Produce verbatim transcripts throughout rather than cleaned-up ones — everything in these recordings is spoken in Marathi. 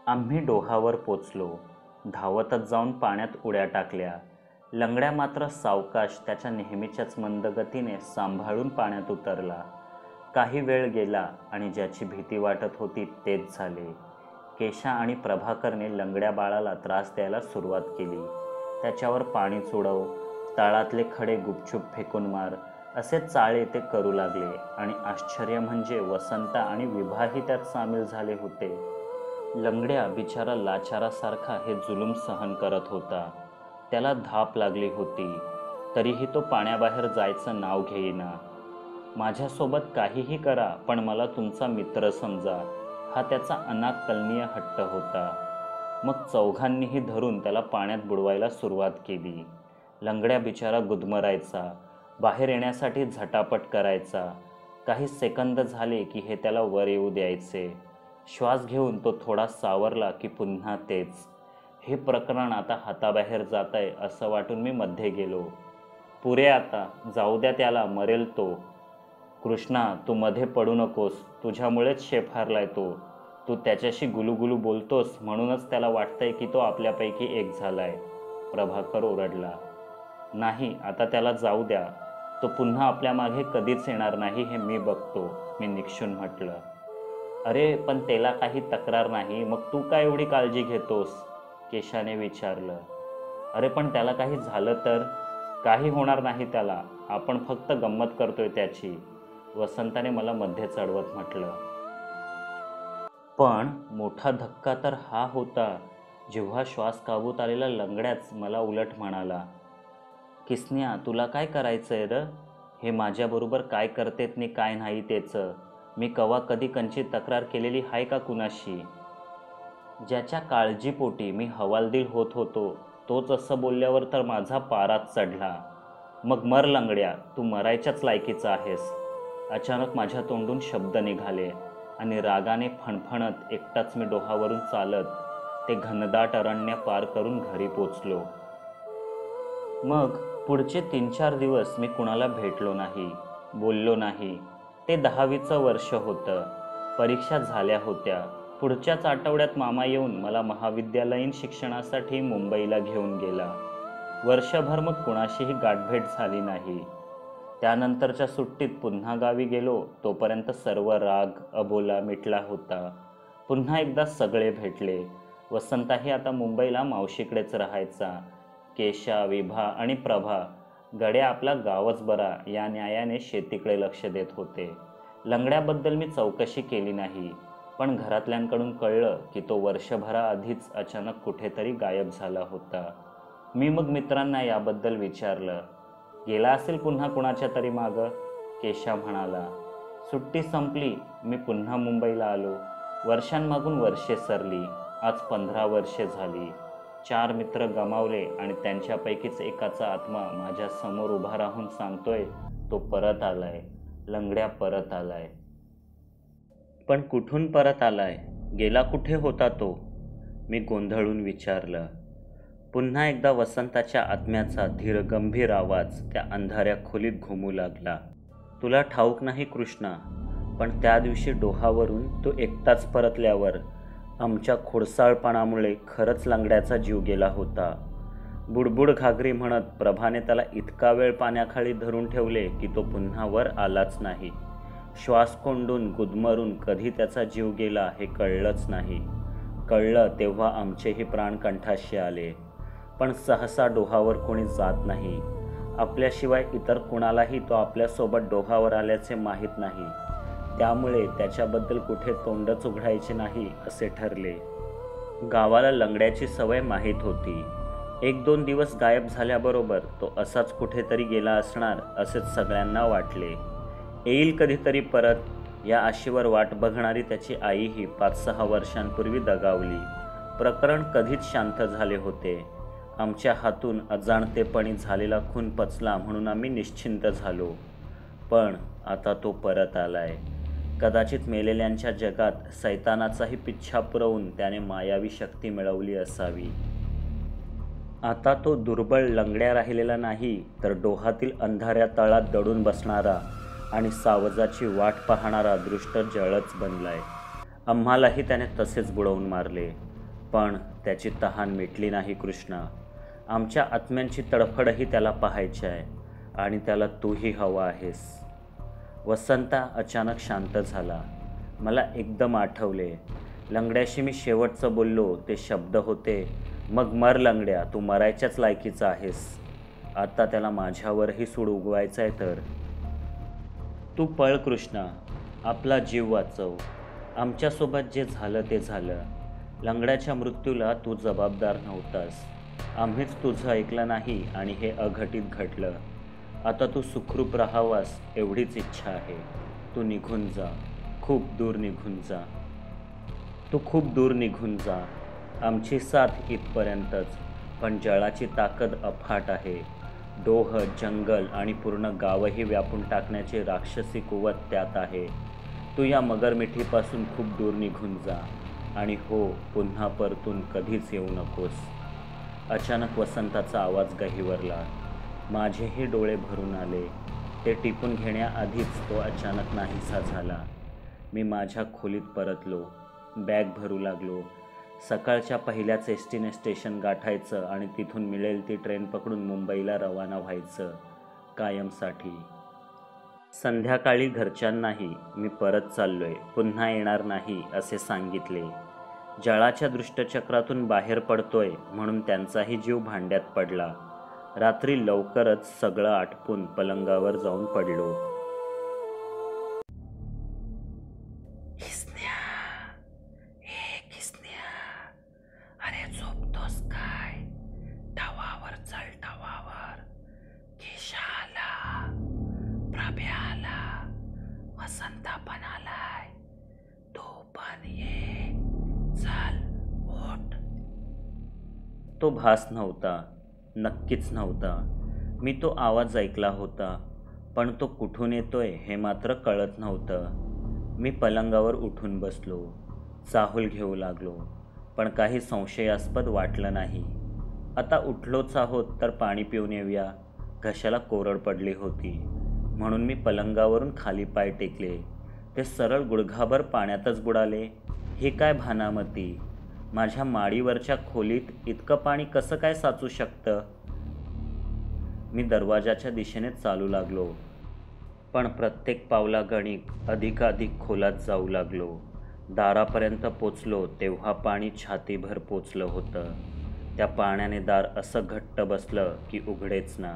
आम्ही डोहावर पोचलो. धावतच जाऊन पाण्यात उड्या टाकल्या. लंगड्या मात्र सावकाश त्याच्या नेहमीच्याच मंद गतीने सांभाळून पाण्यात उतरला. काही वेळ गेला आणि ज्याची भीती वाटत होती तेच झाले. केशा आणि प्रभाकरने लंगड्या बाळाला त्रास द्यायला सुरुवात केली. त्याच्यावर पाणी चोडव, तळातले खडे गुपचूप फेकून मार असे चाळे ते करू लागले. आणि आश्चर्य म्हणजे वसंता आणि विभाही त्यात सामील झाले होते. लंगड्या बिचारा लाचारासारखा हे जुलूम सहन करत होता. त्याला धाप लागली होती, तरीही तो पाण्याबाहेर जायचं नाव घेईना. माझ्यासोबत काहीही करा, पण मला तुमचा मित्र समजा, हा त्याचा अनाकलनीय हट्ट होता. मग चौघांनीही धरून त्याला पाण्यात बुडवायला सुरुवात केली. लंगड्या बिचारा गुदमरायचा, बाहेर येण्यासाठी झटापट करायचा. काही सेकंद झाले की हे त्याला वर येऊ द्यायचे. श्वास घेऊन तो थोडा सावरला की पुन्हा तेच. हे प्रकरण आता हाताबाहेर जात आहे असं वाटून मी मध्ये गेलो. पुरे आता, जाऊ द्या त्याला, मरेल तो. कृष्णा, तू मध्ये पडू नकोस, तुझ्यामुळेच शेफ हारलाय तो. तू त्याच्याशी गुलूगुलू बोलतोस म्हणूनच त्याला वाटतंय की तो आपल्यापैकी एक झालाय. प्रभाकर ओरडला. नाही, आता त्याला जाऊ द्या. तो पुन्हा आपल्या मागे कधीच येणार नाही हे मी बघतो, मी निक्षून म्हटलं. अरे पण त्याला काही तक्रार नाही, मग तू काय एवढी काळजी घेतोस? केशाने विचारलं. अरे पण त्याला काही झालं तर? काही होणार नाही त्याला, आपण फक्त गंमत करतोय त्याची, वसंताने मला मध्ये चढवत म्हटलं. पण मोठा धक्का तर हा होता जेव्हा श्वास काबूत आलेला लंगड्याच मला उलट म्हणाला. किसन्या, तुला काय करायचंय र? हे माझ्याबरोबर काय करतेत नि काय नाही त्याचं. मी कवा कधी कंची तक्रार केलेली हाय का कुणाशी? ज्याच्या काळजीपोटी मी हवालदिल होत होतो तोच असं बोलल्यावर तर माझा पाराच चढला. मग मर लंगड्या, तू मरायच्याच लायकीचा आहेस. अचानक माझ्या तोंडून शब्द निघाले आणि रागाने फणफणत एकटाच मी डोहावरून चालत ते घनदाट अरण्य पार करून घरी पोचलो. मग पुढचे तीन चार दिवस मी कुणाला भेटलो नाही, बोललो नाही. ते दहावीचं वर्ष होतं. परीक्षा झाल्या होत्या. पुढच्याच आठवड्यात मामा येऊन मला महाविद्यालयीन शिक्षणासाठी मुंबईला घेऊन गेला. वर्षभर मग कुणाशीही गाठभेट झाली नाही. त्यानंतरच्या सुट्टीत पुन्हा गावी गेलो तोपर्यंत सर्व राग अबोला मिटला होता. पुन्हा एकदा सगळे भेटले. वसंताही आता मुंबईला मावशीकडेच राहायचा. केशा, विभा आणि प्रभा गड्या आपला गावच बरा या न्यायाने शेतीकडे लक्ष देत होते. लंगड्याबद्दल मी चौकशी केली नाही, पण घरातल्यांकडून कळलं की तो वर्षभराआधीच अचानक कुठेतरी गायब झाला होता. मी मग मित्रांना याबद्दल विचारलं. गेला असेल पुन्हा कुणाच्या तरी मागं, केशा म्हणाला. सुट्टी संपली, मी पुन्हा मुंबईला आलो. वर्षांमागून वर्षे सरली. आज पंधरा वर्षे झाली. चार मित्र गमावले आणि त्यांच्यापैकीच एकाचा आत्मा माझ्या समोर उभा राहून सांगतोय तो परत आलाय, लंगड्या परत आलाय. पण कुठून परत आलाय? गेला कुठे होता तो? मी गोंधळून विचारलं. पुन्हा एकदा वसंताच्या आत्म्याचा धीर गंभीर आवाज त्या अंधाऱ्या खोलीत घुमू लागला. तुला ठाऊक नाही कृष्णा, पण त्या दिवशी डोहावरून तो एकटाच परतल्यावर आमच्या खोडसाळपणामुळे खरंच लंगड्याचा जीव गेला होता. बुडबुड घागरी म्हणत प्रभाने त्याला इतका वेळ पाण्याखाली धरून ठेवले की तो पुन्हा वर आलाच नाही. श्वास कोंडून गुदमरून कधी त्याचा जीव गेला हे कळलंच नाही. कळलं तेव्हा आमचेही प्राण कंठाशी आले. पण सहसा डोहावर कोणी जात नाही. आपल्याशिवाय इतर कुणालाही तो आपल्यासोबत डोहावर आल्याचे माहीत नाही. त्यामुळे त्याच्याबद्दल कुठे तोंडच उघडायचे नाही असे ठरले. गावाला लंगड्याची सवय माहीत होती. एक दोन दिवस गायब झाल्याबरोबर तो असाच कुठेतरी गेला असणार असेच सगळ्यांना वाटले. येईल कधीतरी परत या आशेवर वाट बघणारी त्याची आईही पाच सहा वर्षांपूर्वी दगावली. प्रकरण कधीच शांत झाले होते. आमच्या हातून अजाणतेपणी झालेला खून पचला म्हणून आम्ही निश्चिंत झालो. पण आता तो परत आलाय. कदाचित मेलेल्यांच्या जगात सैतानाचाही पिच्छा पुरवून त्याने मायावी शक्ती मिळवली असावी. आता तो दुर्बळ लंगड्या राहिलेला नाही, तर डोहातील अंधाऱ्या तळात दडून बसणारा आणि सावजाची वाट पाहणारा दृष्ट जळच बनलाय. आम्हालाही त्याने तसेच बुडवून मारले. पण त्याची तहान मिटली नाही कृष्णा. आमच्या आत्म्यांची तडफडही त्याला पाहायची आहे आणि त्याला तूही हवा आहेस. वसंता अचानक शांत झाला. मला एकदम आठवले, लंगड्याशी मी शेवटचं बोललो ते शब्द होते, मग मर लंगड्या, तू मरायच्याच लायकीचा आहेस. आता त्याला माझ्यावरही सूड उगवायचा आहे तर. तू पळ कृष्णा, आपला जीव वाचव. आमच्यासोबत जे झालं ते झालं. लंगड्याच्या मृत्यूला तू जबाबदार नव्हतास. आम्हीच तुझं ऐकलं नाही आणि हे अघटित घडलं. आता तू सुखरूप राहावास एवढीच इच्छा आहे. तू निघून जा, खूप दूर निघून जा. तू खूप दूर निघून जा. आमची साथ इथपर्यंतच, पण जळाची ताकद अफाट आहे. डोह, जंगल आणि पूर्ण गावही व्यापून टाकण्याची राक्षसी कुवत त्यात आहे. तू या मगरमिठीपासून खूप दूर निघून जा आणि हो, पुन्हा परतून कधीच येऊ नकोस. अचानक वसंताचा आवाज गहिवरला. माझेही डोळे भरून आले. ते टिपून घेण्याआधीच तो अचानक नाहीसा झाला. मी माझ्या खोलीत परतलो. बॅग भरू लागलो. सकाळच्या पहिल्याच एस टीने स्टेशन गाठायचं आणि तिथून मिळेल ती ट्रेन पकडून मुंबईला रवाना व्हायचं कायमसाठी. संध्याकाळी घरच्यांनाही मी परत चाललोय, पुन्हा येणार नाही असे सांगितले. जळाच्या दुष्टचक्रातून बाहेर पडतोय म्हणून त्यांचाही जीव भांड्यात पडला. रात्री लवकरच सगळं आटपून पलंगावर जाऊन पडलो. अरे झोपतोस काय? टवावर चल, टवावर. केशाला, प्रभ्याला, वसंता पण आलाय. तू पण ये, चल उठ. तो भास नव्हता, नक्कीच नव्हता. मी तो आवाज ऐकला होता, पण तो कुठून येतोय हे मात्र कळत नव्हतं. मी पलंगावर उठून बसलो. चाहूल घेऊ लागलो, पण काही संशयास्पद वाटलं नाही. आता उठलोच आहोत तर पाणी पिऊन येऊया. घशाला कोरड पडली होती म्हणून मी पलंगावरून खाली पाय टेकले. ते सरळ गुडघाभर पाण्यातच बुडाले. हे काय भानामती? माझ्या माडीवरच्या खोलीत इतकं पाणी कसं काय साचू शकतं? मी दरवाजाच्या दिशेने चालू लागलो, पण प्रत्येक पावलागणिक अधिकाधिक खोलात जाऊ लागलो. दारापर्यंत पोचलो तेव्हा पाणी छातीभर पोचलं होतं. त्या पाण्याने दार असं घट्ट बसलं की उघडेच ना.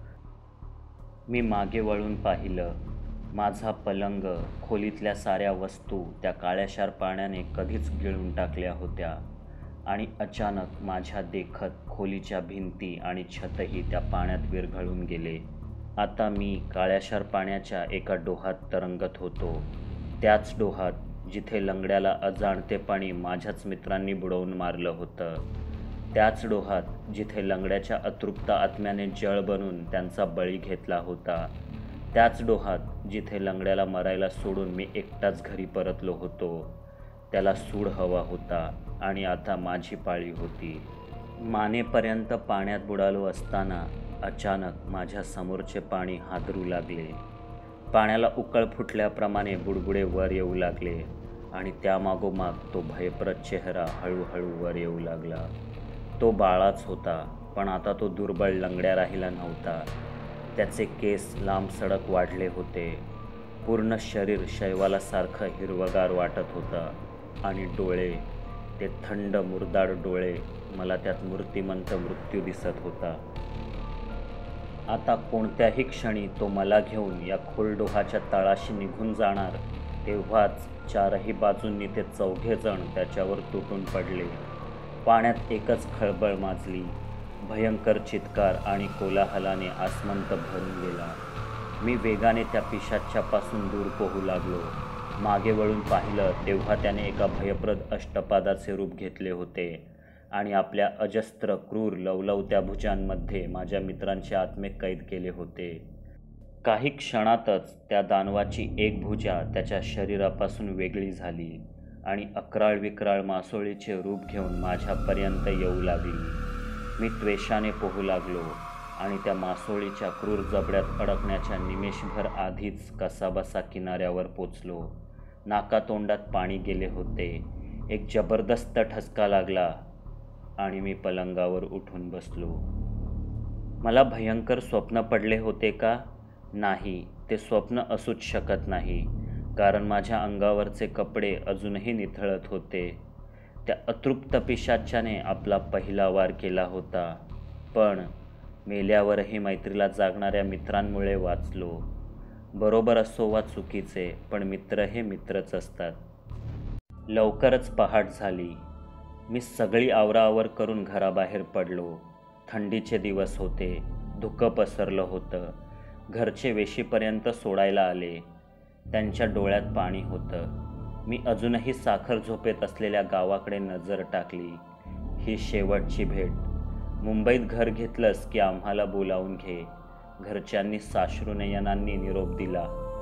मी मागे वळून पाहिलं. माझा पलंग, खोलीतल्या साऱ्या वस्तू त्या काळ्याशार पाण्याने कधीच गिळून टाकल्या होत्या आणि अचानक माझ्या देखत खोलीच्या भिंती आणि छतही त्या पाण्यात विरघळून गेले. आता मी काळ्याशार पाण्याच्या एका डोहात तरंगत होतो. त्याच डोहात जिथे लंगड्याला अजाणतेपणी माझ्याच मित्रांनी बुडवून मारलं होतं. त्याच डोहात जिथे लंगड्याच्या अतृप्त आत्म्याने जळ बनून त्यांचा बळी घेतला होता. त्याच डोहात जिथे लंगड्याला मरायला सोडून मी एकटाच घरी परतलो होतो. त्याला सूड हवा होता आणि आता माझी पाळी होती. मानेपर्यंत पाण्यात बुडालो असताना अचानक माझ्या समोरचे पाणी हादरू लागले. पाण्याला उकळ फुटल्याप्रमाणे बुडबुडे वर येऊ लागले आणि त्यामागोमाग तो भयप्रद चेहरा हळूहळू वर येऊ लागला. तो बाळाच होता, पण आता तो दुर्बळ लंगड्या राहिला नव्हता. त्याचे केस लांब सडक वाढले होते. पूर्ण शरीर शैवालासारखं हिरवगार वाटत होतं आणि डोळे, ते थंड मुरदाड डोळे, मला त्यात मूर्तिमंत मृत्यू दिसत होता. आता कोणत्याही क्षणी तो मला घेऊन या खोल डोहाच्या तळाशी निघून जाणार. तेव्हाच चारही बाजूंनी ते चौघे जण त्याच्यावर तुटून पडले. पाण्यात एकच खळबळ माजली. भयंकर चित्कार आणि कोलाहलाने आसमंत भरून गेला. मी वेगाने त्या पिशाच्यापासून दूर पोहू लागलो. मागे वळून पाहिलं तेव्हा त्याने एका भयप्रद अष्टपादाचे रूप घेतले होते आणि आपल्या अजस्त्र क्रूर लवलवत्या भुजांमध्ये माझ्या मित्रांचे आत्मे कैद केले होते. काही क्षणातच त्या दानवाची एक भुजा त्याच्या शरीरापासून वेगळी झाली आणि अक्राळ विक्राळ मासोळीचे रूप घेऊन माझ्यापर्यंत येऊ लागली. मी त्वेषाने पोहू लागलो आणि त्या मासोळीच्या क्रूर जबड्यात अडकण्याच्या निमेषभर आधीच कसाबसा किनाऱ्यावर पोचलो. नाकातोंडात पाणी गेले होते. एक जबरदस्त ठसका लागला आणि मी पलंगावर उठून बसलो. मला भयंकर स्वप्न पडले होते का? नाही, ते स्वप्न असूच शकत नाही, कारण माझ्या अंगावरचे कपडे अजूनही निथळत होते. त्या अतृप्त पिशाच्याने आपला पहिला वार केला होता, पण मेल्यावरही मैत्रीला जागणाऱ्या मित्रांमुळे वाचलो. बरोबर असो वा चुकीचे, पण मित्र हे मित्रच असतात. लवकरच पहाट झाली. मी सगळी आवराआवर करून घराबाहेर पडलो. थंडीचे दिवस होते. धुकं पसरलं होतं. घरचे वेशीपर्यंत सोडायला आले. त्यांच्या डोळ्यात पाणी होतं. मी अजूनही साखर झोपेत असलेल्या गावाकडे नजर टाकली. ही शेवटची भेट. मुंबईत घर घेतलंस की आम्हाला बोलावून घे, घरच्यांनी साश्रुनयनांनी निरोप दिला.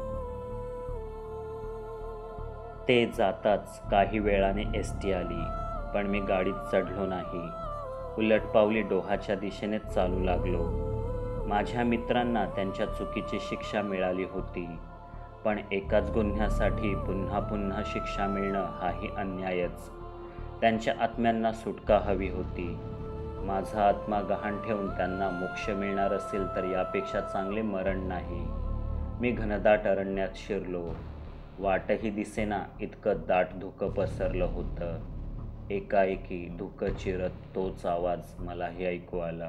ते जाताच काही वेळाने एस टी आली, पण मी गाडीत चढलो नाही. उलटपावली डोहाच्या दिशेनेच चालू लागलो. माझ्या मित्रांना त्यांच्या चुकीची शिक्षा मिळाली होती, पण एकाच गुन्ह्यासाठी पुन्हा पुन्हा शिक्षा मिळणं हाही अन्यायच. त्यांच्या आत्म्यांना सुटका हवी होती. माझा आत्मा गहाण ठेवून त्यांना मोक्ष मिळणार असेल तर यापेक्षा चांगले मरण नाही. मी घनदाट अरण्यात शिरलो. वाटही दिसेना इतकं दाट धुकं पसरलं होतं. एकाएकी धुकं चिरत तोच आवाज मलाही ऐकू आला.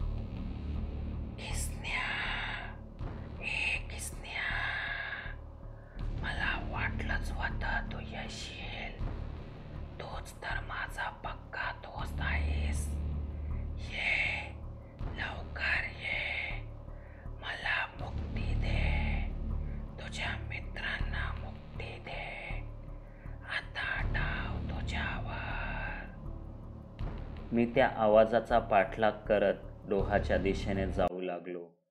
किसन्या, ए किसन्या, मला वाटलंच होतं तू येशील. तोच तर माझा पक्का दोस्त आहेस. ये, लवकर ये, मला मुक्ती दे, तुझ्या मित्रांना मुक्ती दे. आता डाव तुझ्यावर. मी त्या आवाजाचा पाठलाग करत डोहाच्या दिशेने जाऊ लागलो.